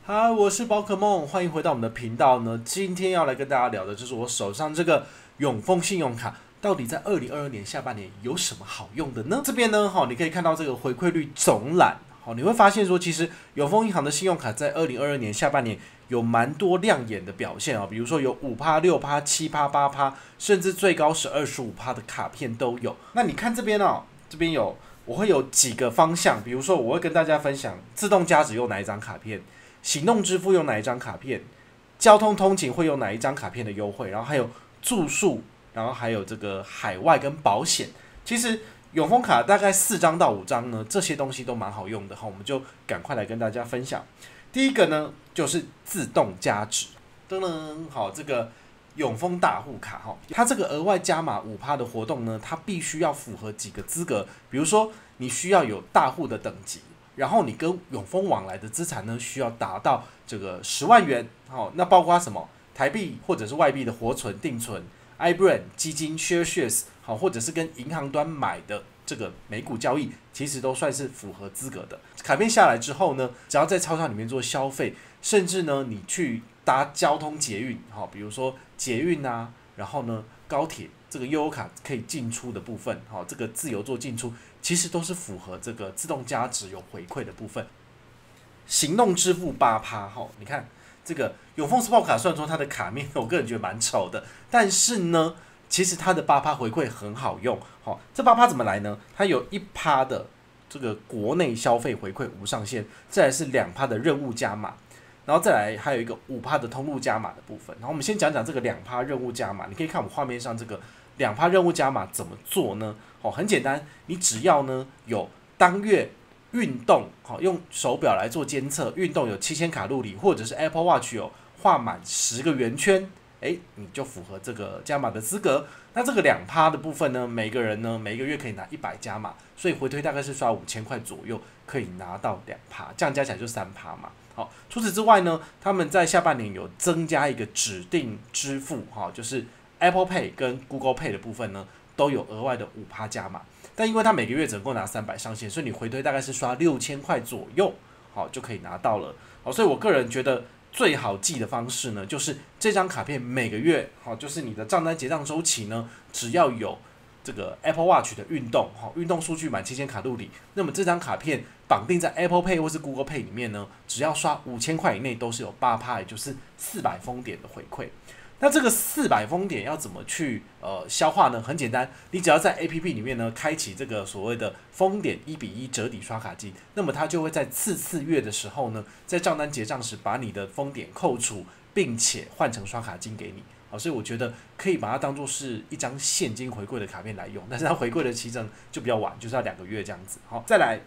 嗨，我是宝可梦，欢迎回到我们的频道呢。今天要来跟大家聊的就是我手上这个永丰信用卡，到底在2022年下半年有什么好用的呢？这边呢，你可以看到这个回馈率总览，你会发现说，其实永丰银行的信用卡在2022年下半年有蛮多亮眼的表现啊，比如说有5%、6%、7%、8%，甚至最高是25%的卡片都有。那你看这边哦，这边我会有几个方向，比如说我会跟大家分享自动加值用哪一张卡片。行动支付用哪一张卡片，交通通勤会用哪一张卡片的优惠，然后还有住宿，然后还有这个海外跟保险。其实永丰卡大概4张到5张呢，这些东西都蛮好用的哈，我们就赶快来跟大家分享。第一个呢就是自动加值，噔噔，好，这个永丰大户卡哈，它这个额外加码5%的活动呢，它必须要符合几个资格，比如说你需要有大户的等级。然后你跟永丰往来的资产呢，需要达到这个10万元，那包括什么台币或者是外币的活存、定存、iBrain 基金、shares， 或者是跟银行端买的这个美股交易，其实都算是符合资格的。卡片下来之后呢，只要在超商里面做消费，甚至呢你去搭交通捷运，比如说捷运啊，然后呢高铁这个悠游卡可以进出的部分，这个自由做进出。其实都是符合这个自动加值有回馈的部分。行动支付8%，你看这个永丰 Sport 卡，虽然说它的卡面我个人觉得蛮丑的，但是呢，其实它的8%回馈很好用。这8%怎么来呢？它有1%的这个国内消费回馈无上限，再来是2%的任务加码，然后再来还有一个5%的通路加码的部分。然后我们先讲讲这个2%任务加码，你可以看我们画面上这个2%任务加码怎么做呢？很简单，你只要呢有当月运动，用手表来做监测，运动有7000卡路里，或者是 Apple Watch 有画满10个圆圈，你就符合这个加码的资格。那这个2%的部分呢，每个人呢每个月可以拿100加码，所以回推大概是刷5000块左右，可以拿到2%，这样加起来就3%嘛。好，除此之外呢，他们在下半年有增加一个指定支付，就是 Apple Pay 跟 Google Pay 的部分呢。都有额外的5%加码，但因为它每个月只能够拿300上限，所以你回推大概是刷6000块左右，就可以拿到了。所以我个人觉得最好记的方式呢，就是这张卡片每个月，就是你的账单结账周期呢，只要有这个 Apple Watch 的运动数据满7000卡路里，那么这张卡片绑定在 Apple Pay 或是 Google Pay 里面呢，只要刷5000块以内都是有8%，也就是400丰点的回馈。那这个400丰点要怎么去消化呢？很简单，你只要在 APP 里面呢开启这个所谓的丰点1:1折抵刷卡机，那么它就会在次月的时候呢，在账单结账时把你的丰点扣除，并且换成刷卡金给你。所以我觉得可以把它当作是一张现金回馈的卡片来用，但是它回馈的期程就比较晚，就是要2个月这样子。好，再来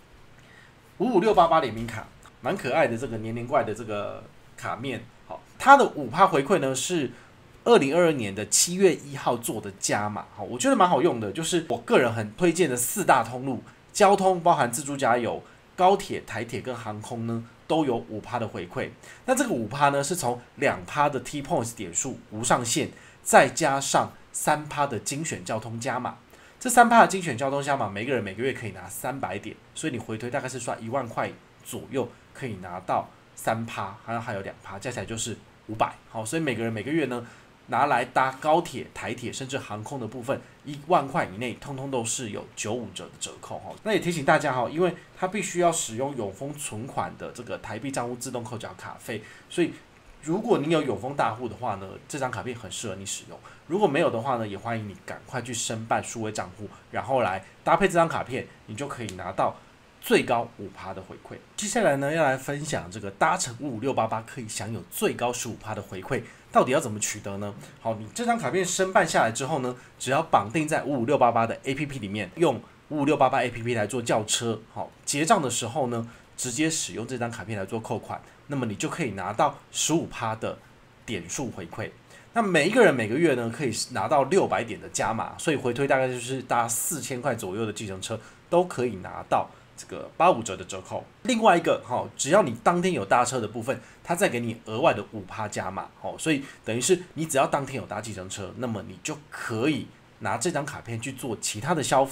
55688联名卡，蛮可爱的这个年怪的这个卡面。好，它的5%回馈呢是2022年的7月1号做的加码，我觉得蛮好用的，就是我个人很推荐的4大通路交通，包含自助加油、高铁、台铁跟航空呢，都有5%的回馈。那这个5%呢是从2%的 T Points 点数无上限，再加上3%的精选交通加码。这3%的精选交通加码，每个人每个月可以拿300点，所以你回推大概是刷1万块左右，可以拿到3%，还有2%，加起来就是500。好，所以每个人每个月呢，拿来搭高铁、台铁甚至航空的部分，1万块以内，通通都是有95折的折扣。那也提醒大家，因为它必须要使用永丰存款的这个台币账户自动扣缴卡费，所以如果你有永丰大户的话呢，这张卡片很适合你使用。如果没有的话呢，也欢迎你赶快去申办数位账户，然后来搭配这张卡片，你就可以拿到最高5%的回馈。接下来呢，要来分享这个搭乘55688可以享有最高15%的回馈，到底要怎么取得呢？好，你这张卡片申办下来之后呢，只要绑定在55688的 APP 里面，用55688 APP 来做叫车，好，结账的时候呢，直接使用这张卡片来做扣款，那么你就可以拿到15%的点数回馈。那每一个人每个月呢，可以拿到600点的加码，所以回推大概就是搭4000块左右的计程车都可以拿到这个85折的折扣。另外一个，只要你当天有搭车的部分，它再给你额外的5%加码，所以等于是你只要当天有搭计程车，那么你就可以拿这张卡片去做其他的消费，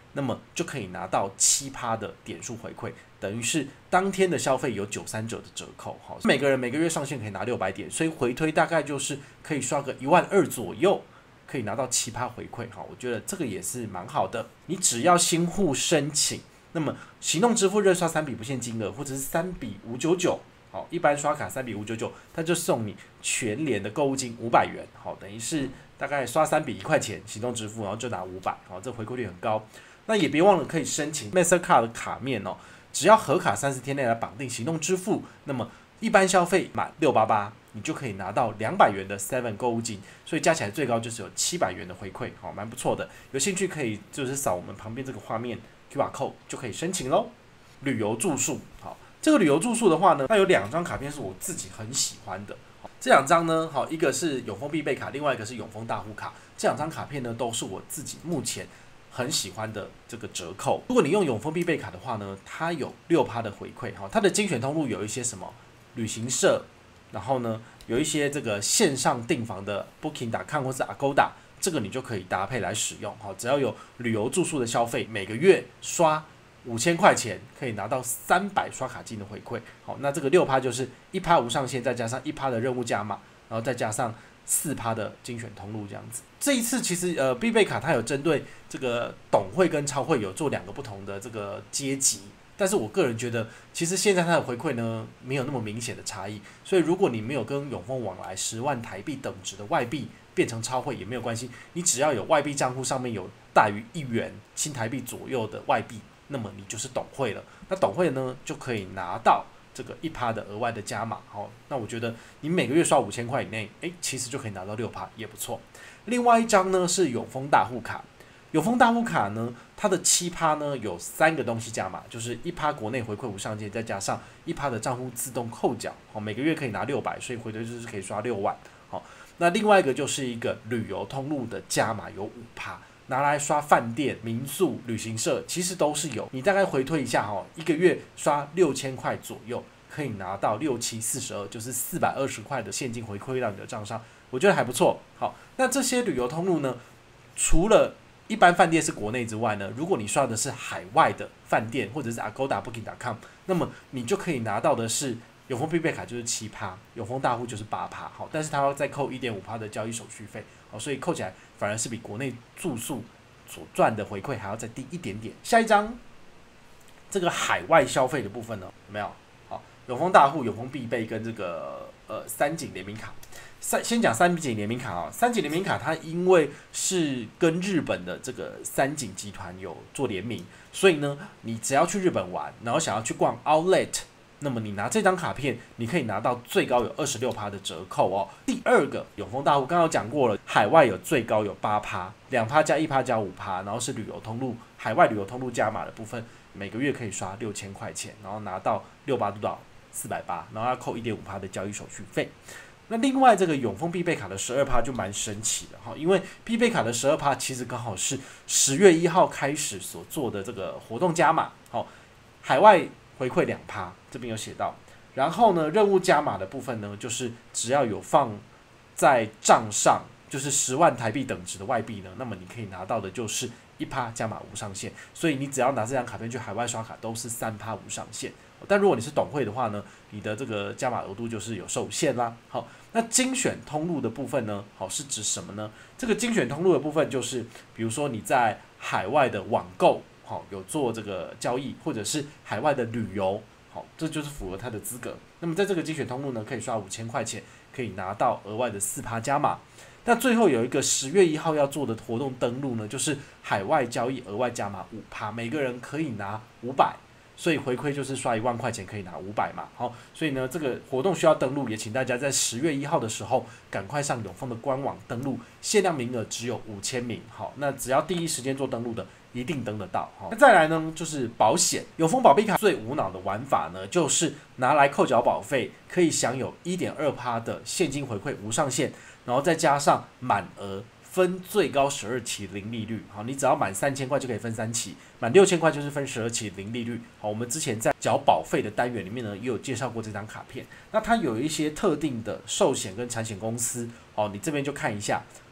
那么就可以拿到7%的点数回馈，等于是当天的消费有93折的折扣。好，每个人每个月上限可以拿600点，所以回推大概就是可以刷个12000左右，可以拿到7%回馈。好，我觉得这个也是蛮好的。你只要新户申请，那么行动支付热刷3笔不限金额，或者是3笔599。好，一般刷卡3笔599，它就送你全联的购物金500元。好，等于是大概刷3笔1块钱行动支付，然后就拿500。好，这回馈率很高。那也别忘了可以申请 Mastercard 的卡面哦，只要核卡30天内来绑定行动支付，那么一般消费满688，你就可以拿到200元的 Seven 购物金，所以加起来最高就是有700元的回馈，好，蛮不错的。有兴趣可以就是扫我们旁边这个画面 QR code 就可以申请咯。旅游住宿，好。这个旅游住宿的话呢，它有2张卡片是我自己很喜欢的。这2张呢，好，一个是永丰必备卡，另外一个是永丰大户卡。这2张卡片呢，都是我自己目前很喜欢的这个折扣。如果你用永丰必备卡的话呢，它有6%的回馈。它的精选通路有一些什么旅行社，然后呢有一些这个线上订房的 Booking.com 或是 Agoda， 这个你就可以搭配来使用。只要有旅游住宿的消费，每个月刷5000块钱可以拿到300刷卡金的回馈。好，那这个6%就是1%无上限，再加上1%的任务加码，然后再加上4%的精选通路这样子。这一次其实必备卡它有针对这个董会跟超会有做2个不同的这个阶级，但是我个人觉得其实现在它的回馈呢没有那么明显的差异，所以如果你没有跟永丰往来10万台币等值的外币变成超会也没有关系，你只要有外币账户上面有大于1元新台币左右的外币，那么你就是董会了。那董会呢就可以拿到这个1%的额外的加码。好，那我觉得你每个月刷5000块以内，其实就可以拿到6%，也不错。另外一张呢是永丰大户卡，永丰大户卡呢它的7%呢有3个东西加码，就是1%国内回馈无上限，再加上1%的账户自动扣缴。好，每个月可以拿600，所以回头就是可以刷6万。好，那另外一个就是一个旅游通路的加码有5%。拿来刷饭店、民宿、旅行社，其实都是有。你大概回推一下一个月刷6000块左右，可以拿到6742，就是420块的现金回馈到你的账上，我觉得还不错。好，那这些旅游通路呢，除了一般饭店是国内之外呢，如果你刷的是海外的饭店或者是 Agoda Booking.com， 那么你就可以拿到的是永丰必备卡就是7%，永丰大户就是8%。好，但是它要再扣1.5%的交易手续费。好，所以扣起来反而是比国内住宿所赚的回馈还要再低一点点。下一张，这个海外消费的部分呢，有没有？好，永丰大户、永丰必备跟这个三井联名卡。先讲三井联名卡啊，三井联名卡它因为是跟日本的这个三井集团有做联名，所以呢，你只要去日本玩，然后想要去逛 Outlet。那么你拿这张卡片，你可以拿到最高有26%的折扣哦。第二个永丰大户刚刚有讲过了，海外有最高有8%，2%加1%加5%，然后是旅游通路海外旅游通路加码的部分，每个月可以刷6000块钱，然后拿到6%多少480，然后要扣1.5%的交易手续费。那另外这个永丰必备卡的12%就蛮神奇的哈，因为必备卡的12%其实刚好是10月1号开始所做的这个活动加码，好，海外回馈2%，这边有写到。然后呢，任务加码的部分呢，就是只要有放在账上，就是10万台币等值的外币呢，那么你可以拿到的就是1%加码无上限。所以你只要拿这张卡片去海外刷卡，都是3%无上限。但如果你是董会的话呢，你的这个加码额度就是有受限啦。好，那精选通路的部分呢，好是指什么呢？这个精选通路的部分就是，比如说你在海外的网购。好，有做这个交易，或者是海外的旅游，好，这就是符合它的资格。那么在这个精选通路呢，可以刷5000块钱，可以拿到额外的4%加码。那最后有一个10月1号要做的活动登录呢，就是海外交易额外加码5%，每个人可以拿500，所以回馈就是刷1万块钱可以拿500嘛。好，所以呢这个活动需要登录，也请大家在10月1号的时候赶快上永丰的官网登录，限量名额只有5000名。好，那只要第一时间做登录的。一定登得到。那再来呢，就是保险。永丰保庇卡最无脑的玩法呢，就是拿来扣缴保费，可以享有1.2%的现金回馈无上限，然后再加上满额分最高12期零利率。好，你只要满3000块就可以分3期，满6000块就是分12期零利率。好，我们之前在缴保费的单元里面呢，也有介绍过这张卡片。那它有一些特定的寿险跟产险公司，好，你这边就看一下。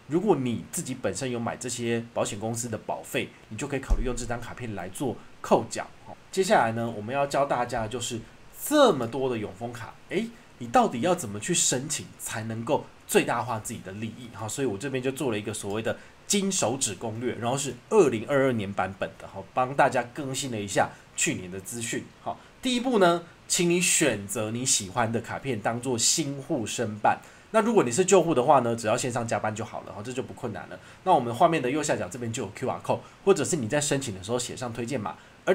如果你自己本身有买这些保险公司的保费，你就可以考虑用这张卡片来做扣缴。接下来呢，我们要教大家的就是这么多的永丰卡，你到底要怎么去申请才能够最大化自己的利益？所以我这边就做了一个所谓的金手指攻略，然后是2022年版本的，帮大家更新了一下去年的资讯。第一步呢，请你选择你喜欢的卡片当做新户申办。那如果你是旧户的话呢，只要线上加班就好了，这就不困难了。那我们画面的右下角这边就有 QR code， 或者是你在申请的时候写上推荐码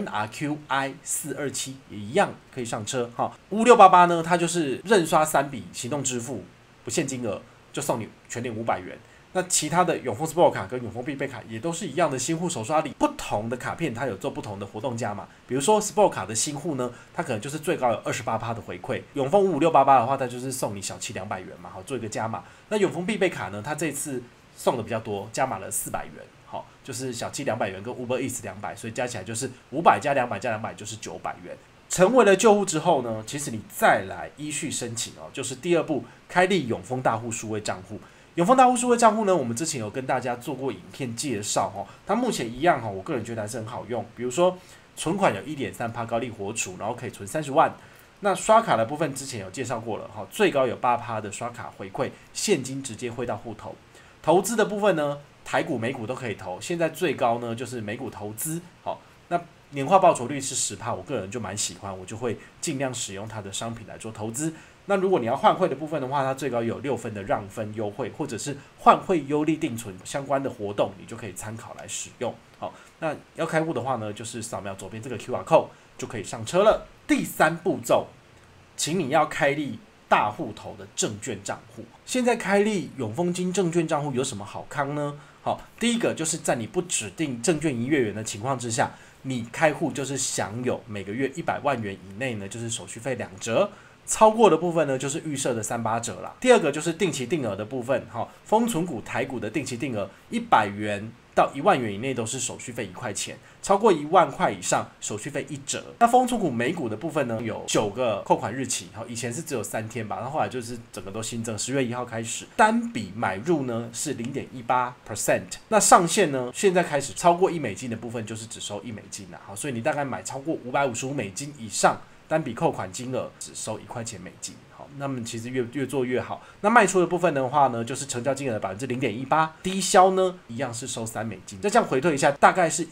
NRQI427 也一样可以上车。55688呢，它就是认刷3笔行动支付，不限金额，就送你全年500元。那其他的永丰 Sport 卡跟永丰必备卡也都是一样的新户首刷礼，不同的卡片它有做不同的活动加码。比如说 Sport 卡的新户呢，它可能就是最高有 28% 的回馈，永丰55688的话，它就是送你小七200元嘛，做一个加码。那永丰必备卡呢，它这次送的比较多，加码了400元，就是小七200元跟 Uber Eats 200，所以加起来就是500加200加200就是900元。成为了旧户之后呢，其实你再来依序申请就是第二步，开立永丰大户数位账户。永丰大户数位账户呢，我们之前有跟大家做过影片介绍它目前一样我个人觉得还是很好用。比如说存款有 1.3% 高利活储，然后可以存30万。那刷卡的部分之前有介绍过了最高有 8% 的刷卡回馈，现金直接汇到户头。投资的部分呢，台股美股都可以投，现在最高呢就是美股投资那年化报酬率是 10%， 我个人就蛮喜欢，我就会尽量使用它的商品来做投资。那如果你要换汇的部分的话，它最高有6分的让分优惠，或者是换汇优利定存相关的活动，你就可以参考来使用。那要开户的话呢，就是扫描左边这个 QR code 就可以上车了。第3步骤，请你要开立大户头的证券账户。现在开立永丰金证券账户有什么好康呢？第一个就是在你不指定证券营业员的情况之下，你开户就是享有每个月100万元以内呢，就是手续费2折。超过的部分呢，就是预设的38折啦。第二个就是定期定额的部分，丰存股、台股的定期定额100元到1万元以内都是手续费1块钱，超过1万块以上手续费1折。那丰存股美股的部分呢，有9个扣款日期，以前是只有3天吧，然后后来就是整个都新增，10月1号开始，单笔买入呢是 0.18%， 那上限呢现在开始超过$1的部分就是只收$1啦，所以你大概买超过$555以上。单笔扣款金额只收1块钱美金，那么其实越做越好。那卖出的部分的话呢，就是成交金额的 0.18%， 低销呢一样是收$3。那这样回退一下，大概是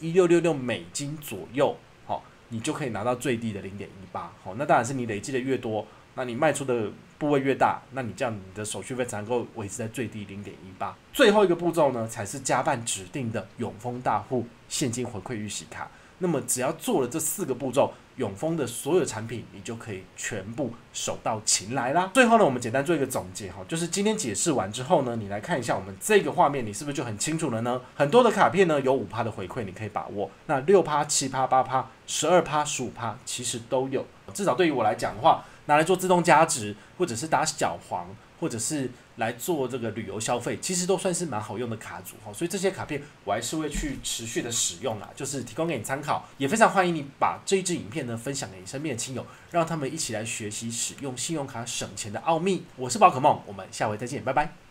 $1666左右，你就可以拿到最低的 0.18%。那当然是你累积的越多，那你卖出的部位越大，那你这样你的手续费才能够维持在最低 0.18%。最后一个步骤呢，才是加办指定的永丰大户现金回馈预洗卡。那么只要做了这4个步骤，永丰的所有产品你就可以全部手到擒来啦。最后呢，我们简单做一个总结就是今天解释完之后呢，你来看一下我们这个画面，你是不是就很清楚了呢？很多的卡片呢有 5% 的回馈你可以把握，那 6%、7%、8%、12%、15%其实都有。至少对于我来讲的话，拿来做自动加值，或者是打小黄，或者是来做这个旅游消费，其实都算是蛮好用的卡组，所以这些卡片我还是会去持续的使用啦，就是提供给你参考，也非常欢迎你把这一支影片呢分享给你身边的亲友，让他们一起来学习使用信用卡省钱的奥秘。我是宝可梦，我们下回再见，拜拜。